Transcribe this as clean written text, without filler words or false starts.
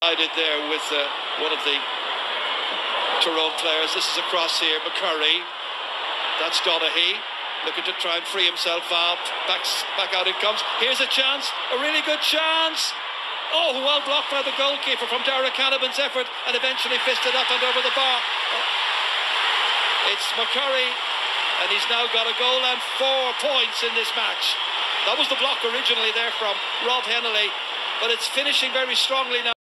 did there with one of the Tyrone players. This is a cross here. McCurry. That's Donaghy looking to try and free himself out. Back out it comes. Here's a chance. A really good chance. Oh, well blocked by the goalkeeper from Dara Canavan's effort, and eventually fisted up and over the bar. It's McCurry, and he's now got a goal and 4 points in this match. That was the block originally there from Rob Hennelly, but it's finishing very strongly now.